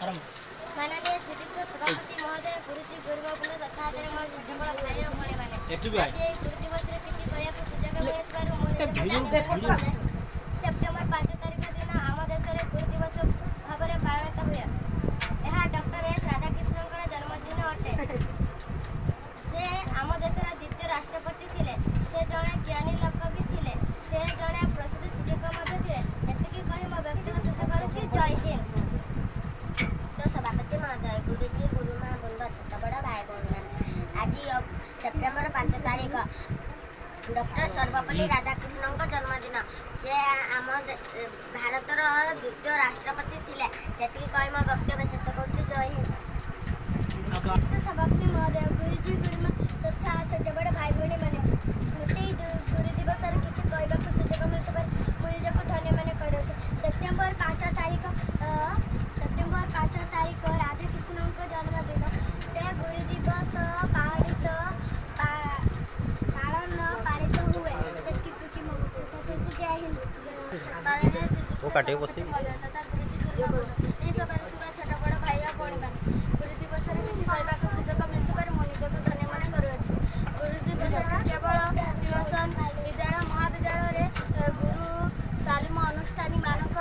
माननीय श्रीयुक्त सभापति महोदय गुरुजी गुरुबाबू तथा भाई और भणी मैंने आज गुरु दिवस किसी कहू सुजोग मिलता सेप्टेम्बर 5 तारिख दिन आम देश में गुरु दिवस भाव में पालित हुए। यह डॉक्टर एस राधाकृष्ण जन्मदिन अटे। से आम देशर द्वितीय राष्ट्रपति थे। से जड़े ज्ञानी लोक भी थे। से जड़े प्रसिद्ध शिक्षक थे। एतिकी कही मो व्यक्तिगत शेष करुच्ची। जय हिंद। तो सभापति महोदय गुरुजी गुरुमा बृंद छोट बड़ भाई भौणी आज सेप्टेम्बर 5 तारिख डॉक्टर सर्वपल्ली राधाकृष्ण जन्मदिन। से आम भारतर द्वितीय राष्ट्रपति थे। से कही मो व्यक्तिगत शेष करुच्ची। जय हिंद। सभापति महोदय गुरुजी गुरुमा तथा छोट बड़ भाई भौणी मैंने मत गुरु दिवस किसी कहवाक सुजोग मिलता मुझे धन्य मान कर सेप्टेम्बर 5 तारिख राधाकृष्ण जन्मदिन। से गुरु दिवस पालित हुए। जय हिंद। छोट बड़ भाई और भणी मैंने गुरु दिवस किसी कहवाक सुजोग मिलता मुझे धन्य मान करुच्ची। गुरु दिवस केवल ट्यूशन विद्यालय महाविद्यालय गुरु तालीम अनुष्ठानी मान